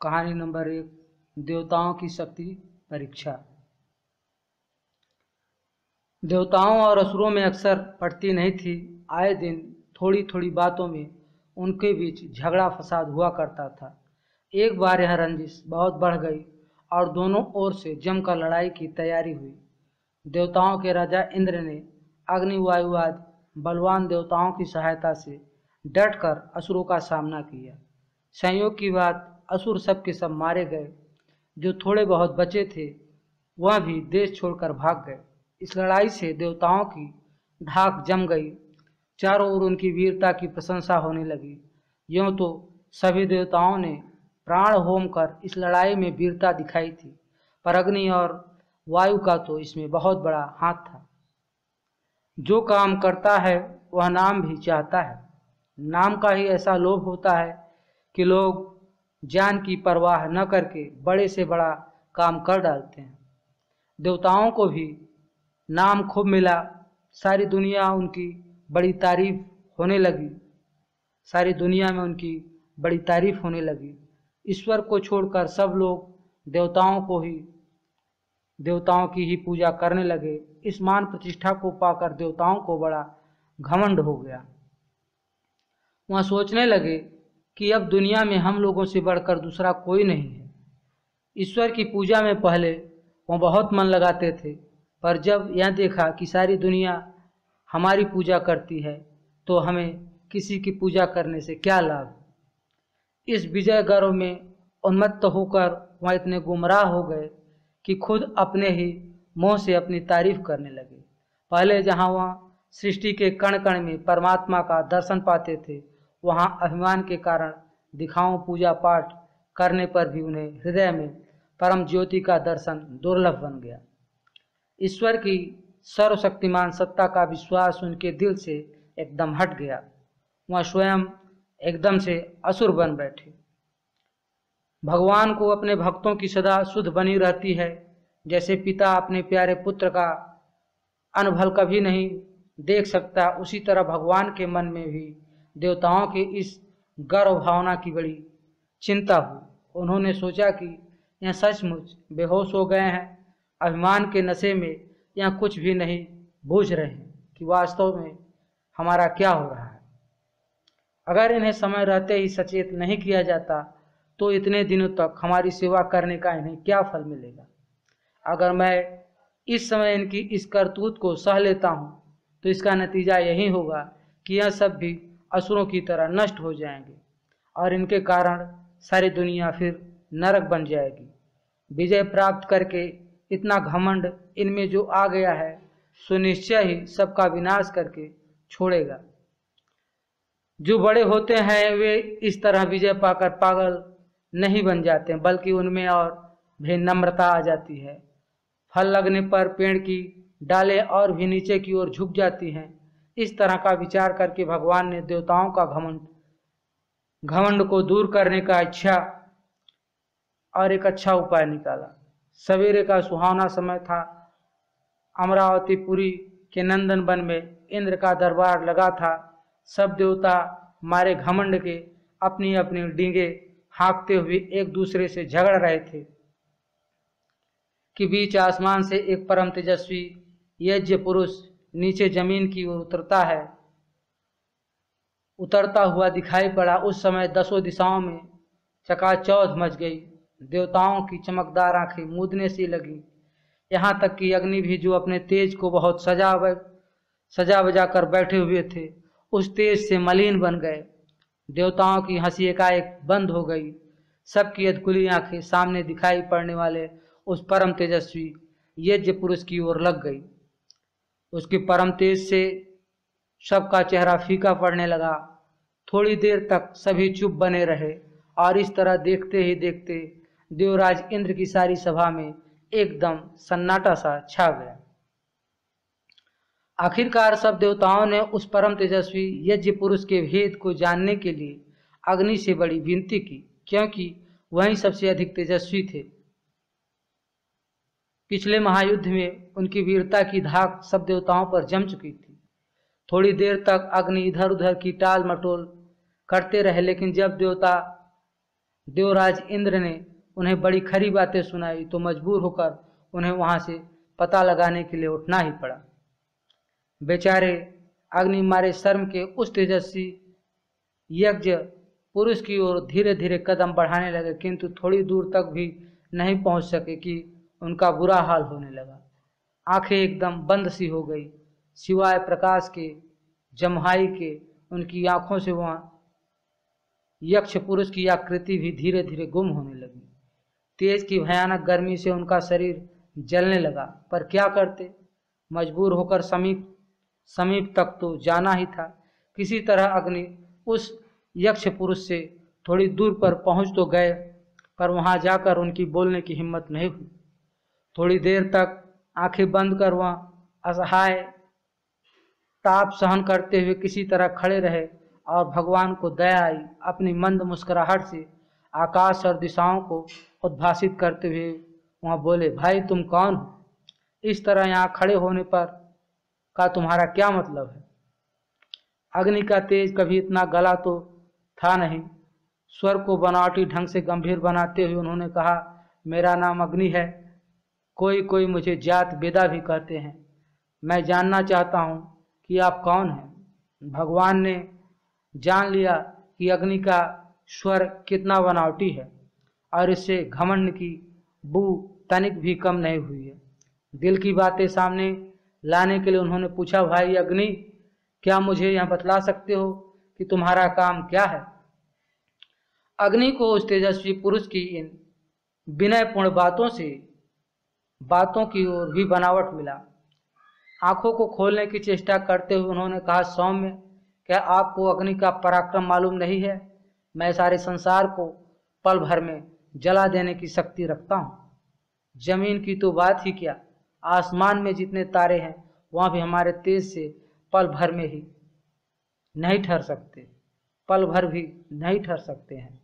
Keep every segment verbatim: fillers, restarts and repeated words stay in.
कहानी नंबर एक, देवताओं की शक्ति परीक्षा। देवताओं और असुरों में अक्सर पड़ती नहीं थी। आए दिन थोड़ी थोड़ी बातों में उनके बीच झगड़ा फसाद हुआ करता था। एक बार यह रंजिश बहुत बढ़ गई और दोनों ओर से जमकर लड़ाई की तैयारी हुई। देवताओं के राजा इंद्र ने अग्नि वायु आदि बलवान देवताओं की सहायता से डटकर असुरों का सामना किया। संयोग की बात, असुर सब के सब मारे गए। जो थोड़े बहुत बचे थे वह भी देश छोड़कर भाग गए। इस लड़ाई से देवताओं की धाक जम गई। चारों ओर उनकी वीरता की प्रशंसा होने लगी। यूं तो सभी देवताओं ने प्राण होम कर इस लड़ाई में वीरता दिखाई थी, पर अग्नि और वायु का तो इसमें बहुत बड़ा हाथ था। जो काम करता है वह नाम भी चाहता है। नाम का ही ऐसा लोभ होता है कि लोग जान की परवाह न करके बड़े से बड़ा काम कर डालते हैं। देवताओं को भी नाम खूब मिला। सारी दुनिया उनकी बड़ी तारीफ होने लगी सारी दुनिया में उनकी बड़ी तारीफ होने लगी। ईश्वर को छोड़कर सब लोग देवताओं को ही देवताओं की ही पूजा करने लगे। इस मान प्रतिष्ठा को पाकर देवताओं को बड़ा घमंड हो गया। वह सोचने लगे कि अब दुनिया में हम लोगों से बढ़कर दूसरा कोई नहीं है। ईश्वर की पूजा में पहले वह बहुत मन लगाते थे, पर जब यह देखा कि सारी दुनिया हमारी पूजा करती है तो हमें किसी की पूजा करने से क्या लाभ। इस विजय गर्व में उन्मत्त होकर वह इतने गुमराह हो गए कि खुद अपने ही मुंह से अपनी तारीफ करने लगे। पहले जहाँ वह सृष्टि के कण कण में परमात्मा का दर्शन पाते थे, वहाँ अभिमान के कारण दिखाओ पूजा पाठ करने पर भी उन्हें हृदय में परम ज्योति का दर्शन दुर्लभ बन गया। ईश्वर की सर्वशक्तिमान सत्ता का विश्वास उनके दिल से एकदम हट गया। वह स्वयं एकदम से असुर बन बैठे। भगवान को अपने भक्तों की सदा शुद्ध बनी रहती है। जैसे पिता अपने प्यारे पुत्र का अनभल कभी नहीं देख सकता, उसी तरह भगवान के मन में भी देवताओं के इस गर्व भावना की बड़ी चिंता हुई। उन्होंने सोचा कि यह सचमुच बेहोश हो गए हैं। अभिमान के नशे में यह कुछ भी नहीं बूझ रहे हैं कि वास्तव में हमारा क्या हो रहा है। अगर इन्हें समय रहते ही सचेत नहीं किया जाता तो इतने दिनों तक हमारी सेवा करने का इन्हें क्या फल मिलेगा। अगर मैं इस समय इनकी इस करतूत को सह लेता हूँ तो इसका नतीजा यही होगा कि यह सब भी असुरों की तरह नष्ट हो जाएंगे और इनके कारण सारी दुनिया फिर नरक बन जाएगी। विजय प्राप्त करके इतना घमंड इनमें जो आ गया है, सुनिश्चय ही सबका विनाश करके छोड़ेगा। जो बड़े होते हैं वे इस तरह विजय पाकर पागल नहीं बन जाते, बल्कि उनमें और भी नम्रता आ जाती है। फल लगने पर पेड़ की डालें और भी नीचे की ओर झुक जाती हैं। इस तरह का विचार करके भगवान ने देवताओं का घमंड घमंड को दूर करने का इच्छा और एक अच्छा उपाय निकाला। सवेरे का सुहावना समय था। अमरावतीपुरी के नंदन वन में इंद्र का दरबार लगा था। सब देवता मारे घमंड के अपनी अपनी डींगे हाँकते हुए एक दूसरे से झगड़ रहे थे कि बीच आसमान से एक परम तेजस्वी यज्ञ पुरुष नीचे जमीन की ओर उतरता है उतरता हुआ दिखाई पड़ा। उस समय दसों दिशाओं में चकाचौंध मच गई। देवताओं की चमकदार आंखें मूंदने सी लगी। यहाँ तक कि अग्नि भी, जो अपने तेज को बहुत सजा सजा बजा कर बैठे हुए थे, उस तेज से मलिन बन गए। देवताओं की हंसी एकाएक बंद हो गई। सबकी अधकुली आंखें सामने दिखाई पड़ने वाले उस परम तेजस्वी यज्ञ पुरुष की ओर लग गई। उसके परम तेज से सबका चेहरा फीका पड़ने लगा। थोड़ी देर तक सभी चुप बने रहे और इस तरह देखते ही देखते देवराज इंद्र की सारी सभा में एकदम सन्नाटा सा छा गया। आखिरकार सब देवताओं ने उस परम तेजस्वी यज्ञ पुरुष के भेद को जानने के लिए अग्नि से बड़ी विनती की, क्योंकि वही सबसे अधिक तेजस्वी थे। पिछले महायुद्ध में उनकी वीरता की धाक सब देवताओं पर जम चुकी थी। थोड़ी देर तक अग्नि इधर उधर की टाल मटोल करते रहे, लेकिन जब देवता देवराज इंद्र ने उन्हें बड़ी खरी बातें सुनाई तो मजबूर होकर उन्हें वहां से पता लगाने के लिए उठना ही पड़ा। बेचारे अग्नि मारे शर्म के उस तेजस्वी यज्ञ पुरुष की ओर धीरे धीरे कदम बढ़ाने लगे, किंतु थोड़ी दूर तक भी नहीं पहुंच सके कि उनका बुरा हाल होने लगा। आंखें एकदम बंद सी हो गई, सिवाय प्रकाश के, जम्हाई के। उनकी आंखों से वहां यक्ष पुरुष की आकृति भी धीरे धीरे गुम होने लगी। तेज की भयानक गर्मी से उनका शरीर जलने लगा, पर क्या करते, मजबूर होकर समीप समीप तक तो जाना ही था। किसी तरह अग्नि उस यक्ष पुरुष से थोड़ी दूर पर पहुंच तो गए, पर वहां जाकर उनकी बोलने की हिम्मत नहीं हुई। थोड़ी देर तक आंखें बंद कर वह असहाय ताप सहन करते हुए किसी तरह खड़े रहे और भगवान को दया आई। अपनी मंद मुस्कुराहट से आकाश और दिशाओं को उद्भासित करते हुए वहाँ बोले, भाई तुम कौन हो? इस तरह यहाँ खड़े होने पर का तुम्हारा क्या मतलब है? अग्नि का तेज कभी इतना गला तो था नहीं। स्वर को बनावटी ढंग से गंभीर बनाते हुए उन्होंने कहा, मेरा नाम अग्नि है, कोई कोई मुझे जात बेदा भी कहते हैं। मैं जानना चाहता हूँ कि आप कौन हैं। भगवान ने जान लिया कि अग्नि का स्वर कितना बनावटी है और इससे घमंड की बू तनिक भी कम नहीं हुई है। दिल की बातें सामने लाने के लिए उन्होंने पूछा, भाई अग्नि, क्या मुझे यह बतला सकते हो कि तुम्हारा काम क्या है? अग्नि को उस तेजस्वी पुरुष की इन विनयपूर्ण बातों से बातों की ओर भी बनावट मिला। आंखों को खोलने की चेष्टा करते हुए उन्होंने कहा, सौम्य, क्या आपको अग्नि का पराक्रम मालूम नहीं है? मैं सारे संसार को पल भर में जला देने की शक्ति रखता हूँ। जमीन की तो बात ही क्या, आसमान में जितने तारे हैं वहाँ भी हमारे तेज से पल भर में ही नहीं ठहर सकते, पल भर भी नहीं ठहर सकते हैं।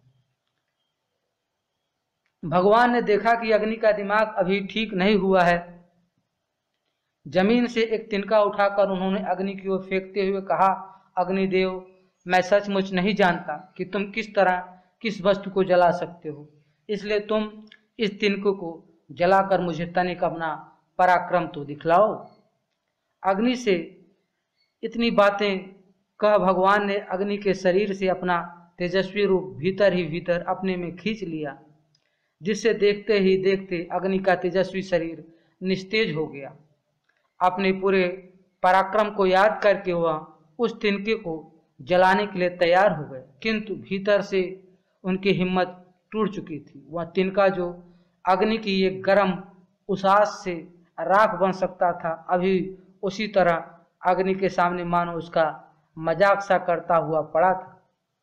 भगवान ने देखा कि अग्नि का दिमाग अभी ठीक नहीं हुआ है। जमीन से एक तिनका उठाकर उन्होंने अग्नि की ओर फेंकते हुए कहा, अग्निदेव, मैं सचमुच नहीं जानता कि तुम किस तरह किस वस्तु को जला सकते हो, इसलिए तुम इस तिनके को जलाकर मुझे तनिक अपना पराक्रम तो दिखलाओ। अग्नि से इतनी बातें कह भगवान ने अग्नि के शरीर से अपना तेजस्वी रूप भीतर ही भीतर अपने में खींच लिया, जिससे देखते ही देखते अग्नि का तेजस्वी शरीर निस्तेज हो गया। अपने पूरे पराक्रम को याद करके वह उस तिनके को जलाने के लिए तैयार हो गए, किंतु भीतर से उनकी हिम्मत टूट चुकी थी। वह तिनका जो अग्नि की एक गर्म उसास से राख बन सकता था, अभी उसी तरह अग्नि के सामने मानो उसका मजाक सा करता हुआ पड़ा था।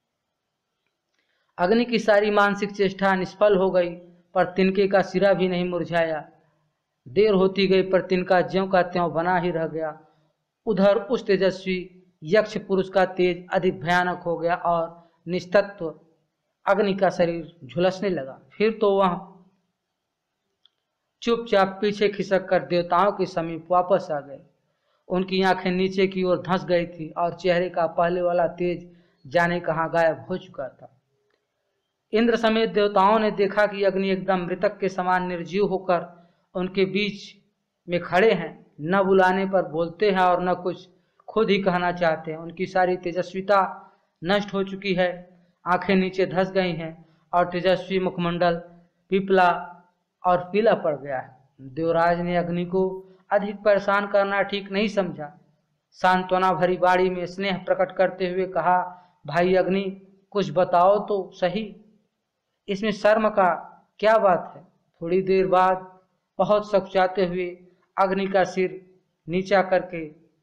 अग्नि की सारी मानसिक चेष्टा निष्फल हो गई, पर तिनके का सिरा भी नहीं मुरझाया। देर होती गई, पर तिनका ज्यों का त्यों बना ही रह गया। उधर उस तेजस्वी यक्ष पुरुष का तेज अधिक भयानक हो गया और निस्तत्व अग्नि का शरीर झुलसने लगा। फिर तो वह चुपचाप पीछे खिसक कर देवताओं के समीप वापस आ गए। उनकी आंखें नीचे की ओर धंस गई थी और चेहरे का पहले वाला तेज जाने कहाँ गायब हो चुका था। इंद्र समेत देवताओं ने देखा कि अग्नि एकदम मृतक के समान निर्जीव होकर उनके बीच में खड़े हैं। न बुलाने पर बोलते हैं और न कुछ खुद ही कहना चाहते हैं। उनकी सारी तेजस्विता नष्ट हो चुकी है, आंखें नीचे धंस गई हैं और तेजस्वी मुखमंडल पिपला और पीला पड़ गया है। देवराज ने अग्नि को अधिक परेशान करना ठीक नहीं समझा। सांत्वना भरी बाड़ी में स्नेह प्रकट करते हुए कहा, भाई अग्नि, कुछ बताओ तो सही, इसमें शर्म का क्या बात है? थोड़ी देर बाद बहुत सकुचाते हुए अग्नि का सिर नीचा करके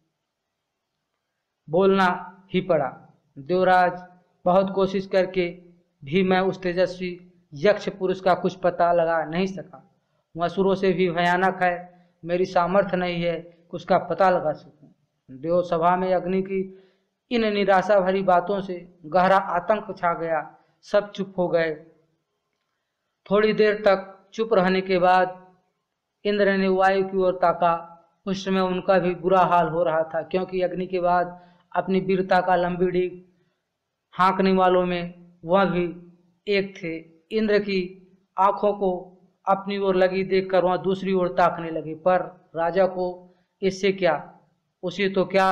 बोलना ही पड़ा, देवराज, बहुत कोशिश करके भी मैं उस तेजस्वी यक्ष पुरुष का कुछ पता लगा नहीं सका। वह असुरों से भी भयानक है, मेरी सामर्थ्य नहीं है कि उसका पता लगा सकूं। देव सभा में अग्नि की इन निराशा भरी बातों से गहरा आतंक छा गया। सब चुप हो गए। थोड़ी देर तक चुप रहने के बाद इंद्र ने वायु की ओर ताका। उस समय उनका भी बुरा हाल हो रहा था, क्योंकि अग्नि के बाद अपनी वीरता का लंबी डीग हाँकने वालों में वह भी एक थे। इंद्र की आंखों को अपनी ओर लगी देखकर वह दूसरी ओर ताकने लगे, पर राजा को इससे क्या, उसे तो क्या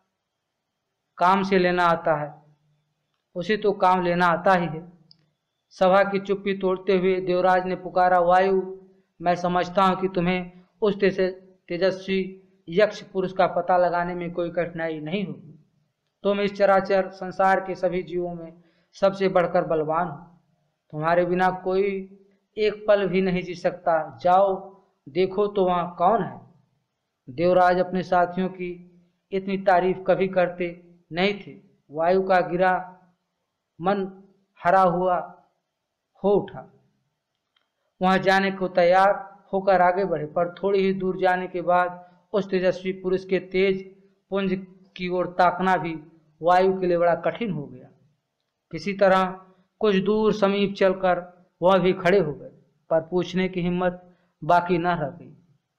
काम से लेना आता है, उसे तो काम लेना आता ही है। सभा की चुप्पी तोड़ते हुए देवराज ने पुकारा, वायु, मैं समझता हूं कि तुम्हें उस तेजस्वी यक्ष पुरुष का पता लगाने में कोई कठिनाई नहीं होगी। तुम इस चराचर संसार के सभी जीवों में सबसे बढ़कर बलवान हो। तुम्हारे बिना कोई एक पल भी नहीं जी सकता। जाओ देखो तो वहां कौन है। देवराज अपने साथियों की इतनी तारीफ कभी करते नहीं थे। वायु का गिरा मन हरा हुआ हो उठा। वहां जाने को तैयार होकर आगे बढ़े, पर थोड़ी ही दूर जाने के बाद उस तेजस्वी पुरुष के तेज पुंज की ओर ताकना भी वायु के लिए बड़ा कठिन हो गया। किसी तरह कुछ दूर समीप चलकर वह भी खड़े हो गए, पर पूछने की हिम्मत बाकी न रह गई।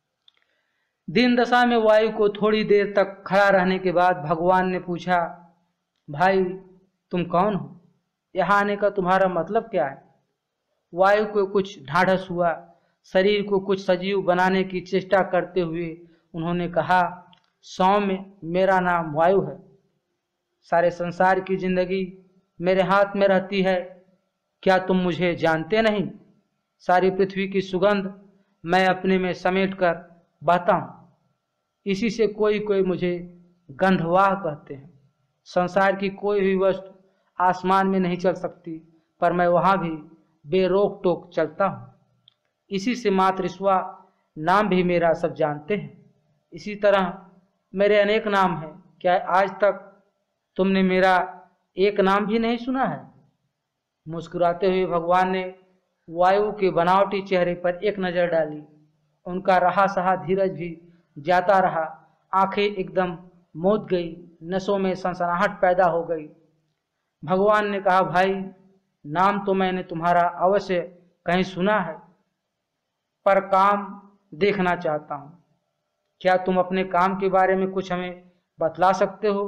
दिन दशा में वायु को थोड़ी देर तक खड़ा रहने के बाद भगवान ने पूछा, भाई तुम कौन हो? यहाँ आने का तुम्हारा मतलब क्या है? वायु को कुछ ढाढ़स हुआ। शरीर को कुछ सजीव बनाने की चेष्टा करते हुए उन्होंने कहा, सौम्य, मेरा नाम वायु है। सारे संसार की जिंदगी मेरे हाथ में रहती है। क्या तुम मुझे जानते नहीं? सारी पृथ्वी की सुगंध मैं अपने में समेट कर बहता हूँ। इसी से कोई कोई मुझे गंधवाह कहते हैं। संसार की कोई भी वस्तु आसमान में नहीं चल सकती, पर मैं वहाँ भी बेरोक टोक चलता हूँ। इसी से मातृस्वा नाम भी मेरा सब जानते हैं। इसी तरह मेरे अनेक नाम हैं। क्या आज तक तुमने मेरा एक नाम भी नहीं सुना है? मुस्कुराते हुए भगवान ने वायु के बनावटी चेहरे पर एक नजर डाली। उनका रहा सहा धीरज भी जाता रहा। आंखें एकदम मूंद गई, नसों में सनसनाहट पैदा हो गई। भगवान ने कहा, भाई नाम तो मैंने तुम्हारा अवश्य कहीं सुना है, पर काम देखना चाहता हूँ। क्या तुम अपने काम के बारे में कुछ हमें बतला सकते हो?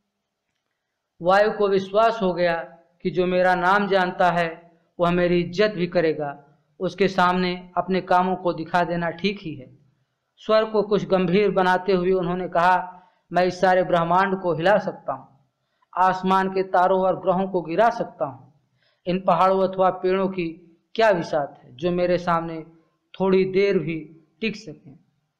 वायु को विश्वास हो गया कि जो मेरा नाम जानता है वह मेरी इज्जत भी करेगा। उसके सामने अपने कामों को दिखा देना ठीक ही है। स्वर को कुछ गंभीर बनाते हुए उन्होंने कहा, मैं इस सारे ब्रह्मांड को हिला सकता हूँ, आसमान के तारों और ग्रहों को गिरा सकता हूँ। इन पहाड़ों अथवा पेड़ों की क्या विसात है जो मेरे सामने थोड़ी देर भी टिक सके।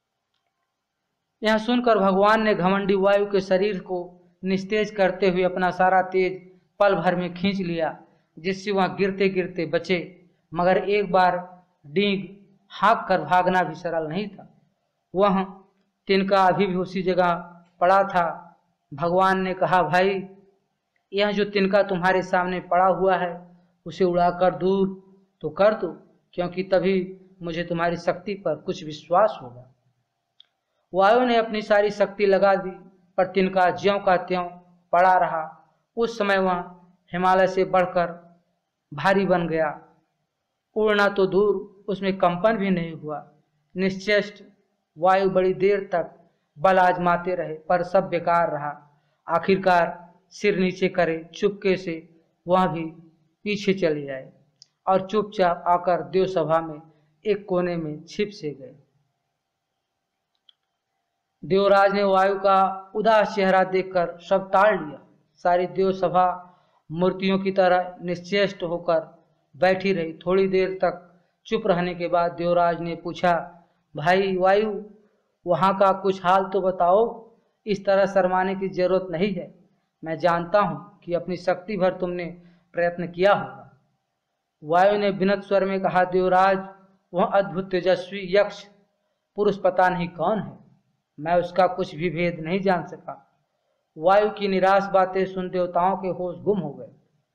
यह सुनकर भगवान ने घमंडी वायु के शरीर को निस्तेज करते हुए अपना सारा तेज पल भर में खींच लिया, जिससे वह गिरते गिरते बचे। मगर एक बार डींग हाँक कर भागना भी सरल नहीं था। वह तिनका अभी भी उसी जगह पड़ा था। भगवान ने कहा, भाई यह जो तिनका तुम्हारे सामने पड़ा हुआ है उसे उड़ाकर दूर तो कर दो, क्योंकि तभी मुझे तुम्हारी शक्ति पर कुछ विश्वास होगा। वायु ने अपनी सारी शक्ति लगा दी, पर तिनका ज्यों का त्यों पड़ा रहा। उस समय वह हिमालय से बढ़कर भारी बन गया। उड़ना तो दूर, उसमें कंपन भी नहीं हुआ। निश्चेष्ट वायु बड़ी देर तक बल आजमाते रहे, पर सब बेकार रहा। आखिरकार सिर नीचे करे चुपके से वह भी पीछे चले आए और चुपचाप आकर देव सभा में एक कोने में छिप से गए। देवराज ने वायु का उदास चेहरा देखकर सब टाल लिया। सारी देव सभा मूर्तियों की तरह निश्चेष्ट होकर बैठी रही। थोड़ी देर तक चुप रहने के बाद देवराज ने पूछा, भाई वायु, वहाँ का कुछ हाल तो बताओ। इस तरह शर्माने की जरूरत नहीं है। मैं जानता हूँ कि अपनी शक्ति भर तुमने प्रयत्न किया होगा। वायु ने विनत स्वर में कहा, देवराज, वह अद्भुत तेजस्वी यक्ष पुरुष पता नहीं कौन है। मैं उसका कुछ भी भेद नहीं जान सका। वायु की निराश बातें सुन देवताओं के होश गुम हो गए।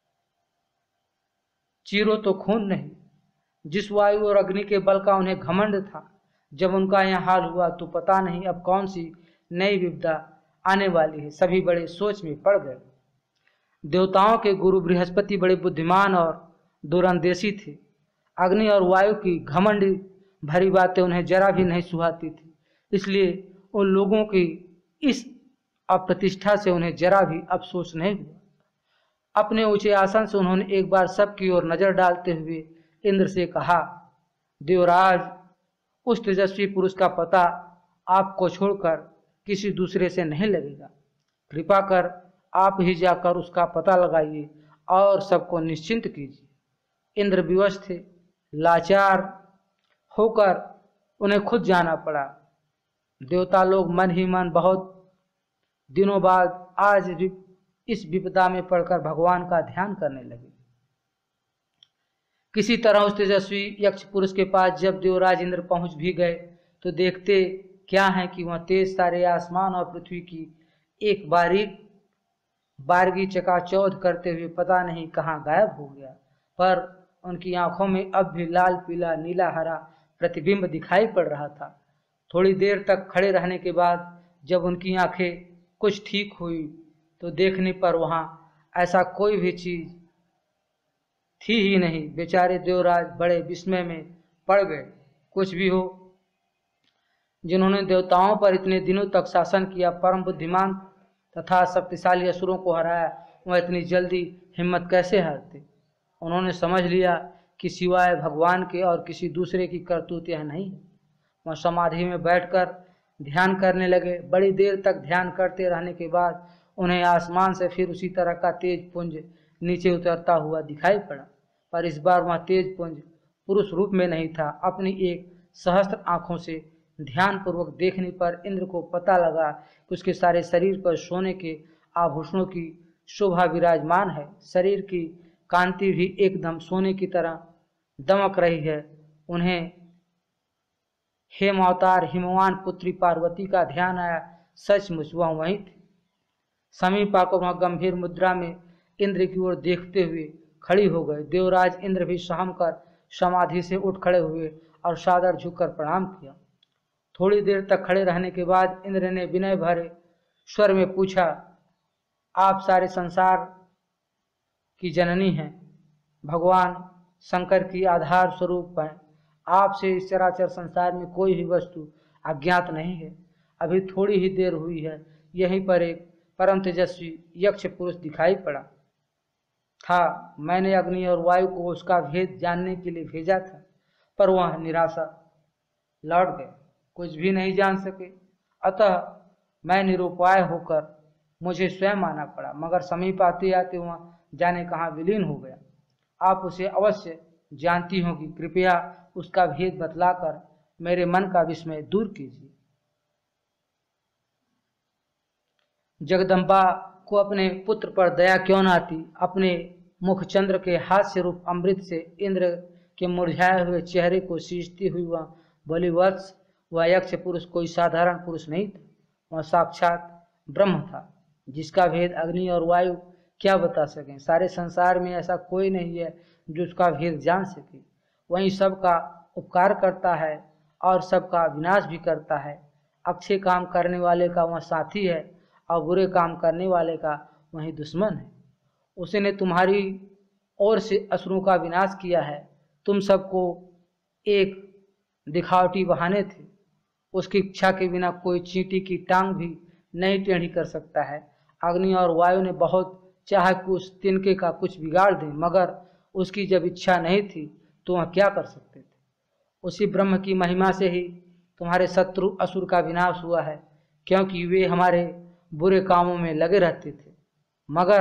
चीरो तो खून नहीं। जिस वायु और अग्नि के बल का उन्हें घमंड था, जब उनका यह हाल हुआ तो पता नहीं अब कौन सी नई विपदा आने वाली है। सभी बड़े सोच में पड़ गए। देवताओं के गुरु बृहस्पति बड़े बुद्धिमान और दूरंदेशी थे। अग्नि और वायु की घमंडी भरी बातें उन्हें जरा भी नहीं सुहाती थी। इसलिए उन लोगों की इस अप्रतिष्ठा से उन्हें जरा भी अफसोस नहीं हुआ। अपने ऊंचे आसन से उन्होंने एक बार सबकी ओर नजर डालते हुए इंद्र से कहा, देवराज, उस तेजस्वी पुरुष का पता आपको छोड़कर किसी दूसरे से नहीं लगेगा। कृपा कर आप ही जाकर उसका पता लगाइए और सबको निश्चिंत कीजिए। इंद्र विवश थे, लाचार होकर उन्हें खुद जाना पड़ा। देवता लोग मन ही मन बहुत दिनों बाद आज इस विपदा में पड़कर भगवान का ध्यान करने लगे। किसी तरह उस तेजस्वी यक्ष पुरुष के पास जब देवराज इंद्र पहुंच भी गए तो देखते क्या है कि वह तेज तारे आसमान और पृथ्वी की एक बारीक बारगी चकाचौंध करते हुए पता नहीं कहाँ गायब हो गया, पर उनकी आंखों में अब भी लाल पीला नीला हरा प्रतिबिंब दिखाई पड़ रहा था। थोड़ी देर तक खड़े रहने के बाद जब उनकी आंखें कुछ ठीक हुई तो देखने पर वहां ऐसा कोई भी चीज थी ही नहीं। बेचारे देवराज बड़े विस्मय में पड़ गए। कुछ भी हो, जिन्होंने देवताओं पर इतने दिनों तक शासन किया, परम बुद्धिमान तथा शक्तिशाली असुरों को हराया, वह इतनी जल्दी हिम्मत कैसे हारते। उन्होंने समझ लिया कि सिवाय भगवान के और किसी दूसरे की करतूत यह नहीं है। वह समाधि में बैठकर ध्यान करने लगे। बड़ी देर तक ध्यान करते रहने के बाद उन्हें आसमान से फिर उसी तरह का तेज पुंज नीचे उतरता हुआ दिखाई पड़ा, पर इस बार वह तेज पुंज पुरुष रूप में नहीं था। अपनी एक सहस्त्र आंखों से ध्यान पूर्वक देखने पर इंद्र को पता लगा कि उसके सारे शरीर पर सोने के आभूषणों की शोभा विराजमान है। शरीर की कांति भी एकदम सोने की तरह दमक रही है। उन्हें हेमावतार हिमवान पुत्री पार्वती का ध्यान आया। सचमुच वह वहीं थी। समीप आकर वह गंभीर मुद्रा में इंद्र की ओर देखते हुए खड़ी हो गए। देवराज इंद्र भी सहम कर समाधि से उठ खड़े हुए और सादर झुककर प्रणाम किया। थोड़ी देर तक खड़े रहने के बाद इंद्र ने विनय भरे स्वर में पूछा, आप सारे संसार की जननी हैं, भगवान शंकर की आधार स्वरूप हैं। आपसे इस चराचर संसार में कोई भी वस्तु अज्ञात नहीं है। अभी थोड़ी ही देर हुई है, यहीं पर एक परम तेजस्वी यक्ष पुरुष दिखाई पड़ा था। मैंने अग्नि और वायु को उसका भेद जानने के लिए भेजा था, पर वह निराशा लौट गए, कुछ भी नहीं जान सके। अतः मैं निरुपाय होकर मुझे स्वयं आना पड़ा, मगर समीप आते आते वह जाने कहाँ विलीन हो गया। आप उसे अवश्य जानती होंगी, कृपया उसका भेद बतलाकर मेरे मन का विस्मय दूर कीजिए। जगदम्बा को अपने पुत्र पर दया क्यों न आती। अपने मुखचंद्र के हास्य रूप अमृत से इंद्र के मुरझाए हुए चेहरे को सींचती हुई वह बलिवत्स वह यक्ष पुरुष कोई साधारण पुरुष नहीं था। वह साक्षात ब्रह्म था, जिसका भेद अग्नि और वायु क्या बता सकें। सारे संसार में ऐसा कोई नहीं है जो उसका भेद जान सके। वही सबका उपकार करता है और सबका विनाश भी करता है। अच्छे काम करने वाले का वह साथी है और बुरे काम करने वाले का वही दुश्मन है। उसने तुम्हारी ओर से असुरों का विनाश किया है। तुम सबको एक दिखावटी बहाने थे। उसकी इच्छा के बिना कोई चींटी की टांग भी नहीं टेढ़ी कर सकता है। अग्नि और वायु ने बहुत चाहा कि उस तिनके का कुछ बिगाड़ दें, मगर उसकी जब इच्छा नहीं थी तो वह क्या कर सकते थे। उसी ब्रह्म की महिमा से ही तुम्हारे शत्रु असुर का विनाश हुआ है, क्योंकि वे हमारे बुरे कामों में लगे रहते थे। मगर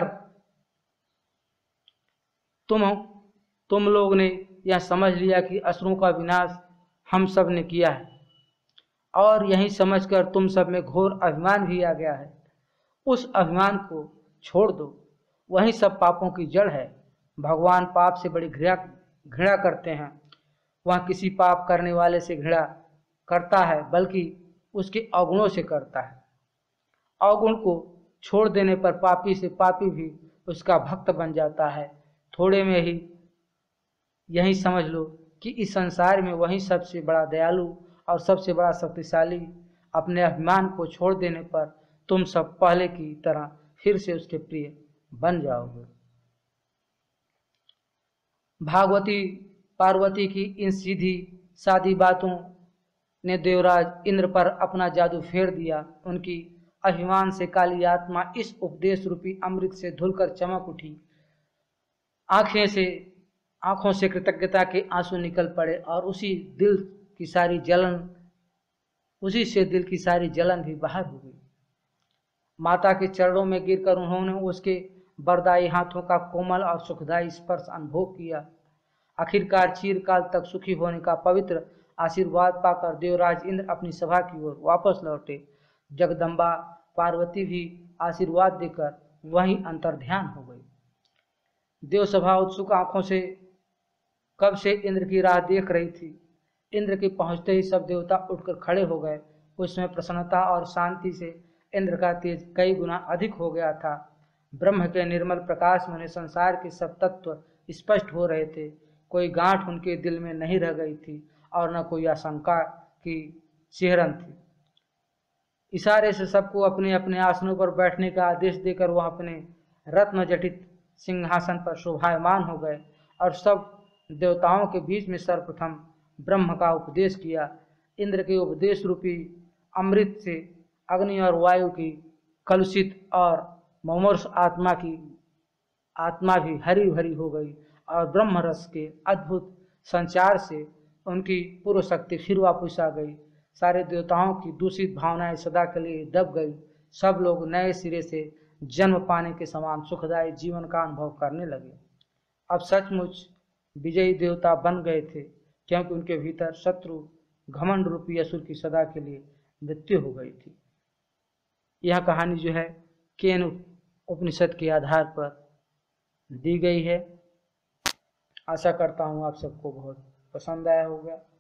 तुम तुम लोग ने यह समझ लिया कि असुरों का विनाश हम सब ने किया है, और यही समझकर तुम सब में घोर अभिमान भी आ गया है। उस अभिमान को छोड़ दो, वही सब पापों की जड़ है। भगवान पाप से बड़ी घृणा घृणा करते हैं। वह किसी पाप करने वाले से घृणा करता है, बल्कि उसके अवगुणों से करता है। अवगुण को छोड़ देने पर पापी से पापी भी उसका भक्त बन जाता है। थोड़े में ही यही समझ लो कि इस संसार में वही सबसे बड़ा दयालु और सबसे बड़ा शक्तिशाली। अपने अभिमान को छोड़ देने पर तुम सब पहले की तरह फिर से उसके प्रिय बन जाओगे। भागवती पार्वती की इन सीधी सादी बातों ने देवराज इंद्र पर अपना जादू फेर दिया। उनकी अभिमान से काली आत्मा इस उपदेश रूपी अमृत से धुलकर चमक उठी। आंखें से आंखों से कृतज्ञता के आंसू निकल पड़े और उसी दिल की सारी जलन उसी से दिल की सारी जलन भी बाहर हो गई। माता के चरणों में गिरकर उन्होंने उसके वरदायी हाथों का कोमल और सुखदायी स्पर्श अनुभव किया। आखिरकार चिरकाल तक सुखी होने का पवित्र आशीर्वाद पाकर देवराज इंद्र अपनी सभा की ओर वापस लौटे। जगदम्बा पार्वती भी आशीर्वाद देकर वहीं अंतर्ध्यान हो गई। देवसभा उत्सुक आंखों से कब से इंद्र की राह देख रही थी। इंद्र के पहुंचते ही सब देवता उठकर खड़े हो गए। उसमें प्रसन्नता और शांति से इंद्र का तेज कई गुना अधिक हो गया था। ब्रह्म के निर्मल प्रकाश में संसार के सब तत्व स्पष्ट हो रहे थे। कोई गांठ उनके दिल में नहीं रह गई थी और न कोई आशंका की सिहरन थी। इशारे से सबको अपने अपने आसनों पर बैठने का आदेश देकर वह अपने रत्न जटित सिंहासन पर शोभायमान हो गए और सब देवताओं के बीच में सर्वप्रथम ब्रह्म का उपदेश किया। इंद्र के उपदेश रूपी अमृत से अग्नि और वायु की कलुषित और मुमूर्ष आत्मा की आत्मा भी हरी भरी हो गई और ब्रह्म रस के अद्भुत संचार से उनकी पूर्व शक्ति फिर वापस आ गई। सारे देवताओं की दूषित भावनाएं सदा के लिए दब गई। सब लोग नए सिरे से जन्म पाने के समान सुखदायी जीवन का अनुभव करने लगे। अब सचमुच विजयी देवता बन गए थे, क्योंकि उनके भीतर शत्रु घमंड रूपी असुर की सदा के लिए मृत्यु हो गई थी। यह कहानी जो है केन उपनिषद के आधार पर दी गई है। आशा करता हूँ आप सबको बहुत पसंद आया होगा।